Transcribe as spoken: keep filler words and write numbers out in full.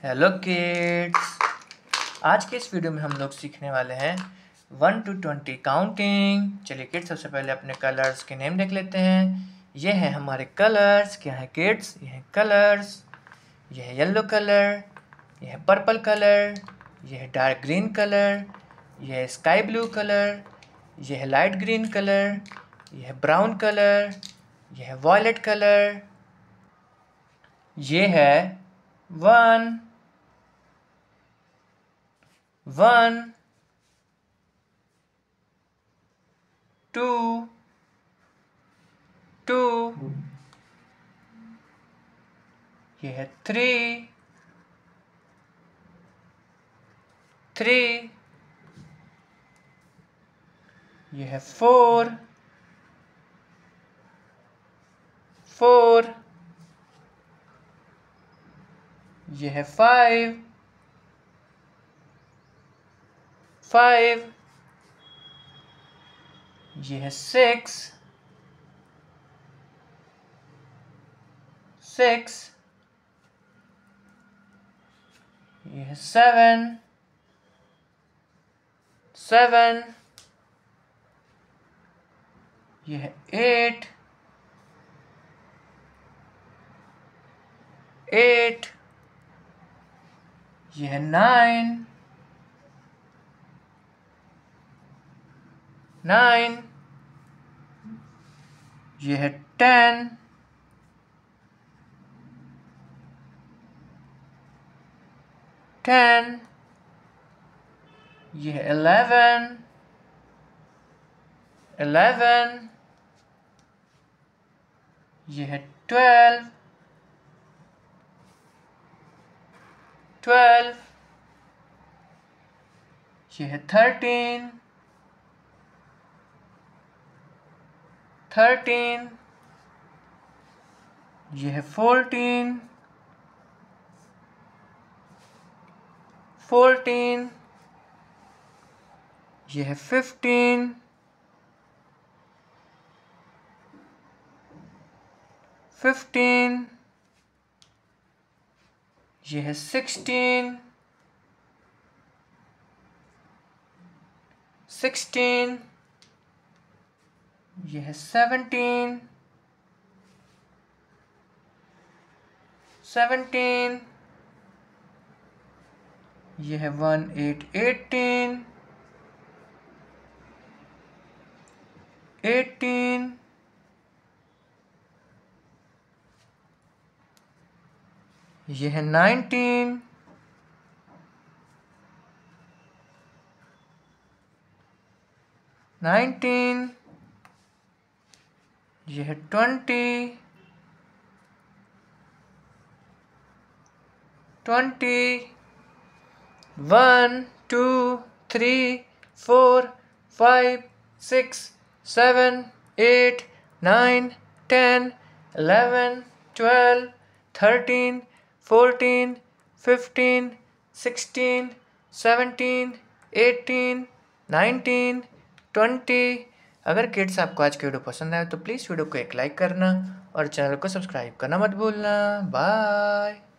Hello kids, आज के इस वीडियो में हम लोग सीखने वाले हैं वन टू ट्वेंटी काउंटिंग। चलिए किड्स, सबसे पहले अपने कलर्स के नेम देख लेते हैं। ये है हमारे कलर्स। क्या है किड्स? ये है कलर्स। ये है येलो कलर, ये है पर्पल कलर, ये है डार्क ग्रीन कलर, ये है स्काई ब्लू कलर, ये है लाइट ग्रीन कलर, ये है ब्राउन कलर, ये है वॉयलेट कलर, ये है वन वन टू टू, ये है थ्री थ्री, ये है फोर फोर, ये है फाइव फाइव, ये है सिक्स सिक्स, ये है सेवन सेवन, ये है एट एट, ये है नाइन नाइन, ये है टेन टेन, ये है इलेवन इलेवन, ये है ट्वेल्व ट्वेल्व, ये है थर्टीन थर्टीन, ये है फोर्टीन फोर्टीन, ये है फिफ्टीन फिफ्टीन, ये है सिक्सटीन सिक्सटीन, ये है सेवनटीन सेवनटीन, ये है वन एट एटीन एटीन, ये है नाइनटीन नाइनटीन, ये है twenty twenty, one two three four five six seven eight nine ten eleven twelve thirteen fourteen fifteen sixteen seventeen eighteen nineteen twenty. अगर kids आपको आज की वीडियो पसंद आए तो प्लीज़ वीडियो को एक लाइक करना और चैनल को सब्सक्राइब करना मत भूलना। बाय।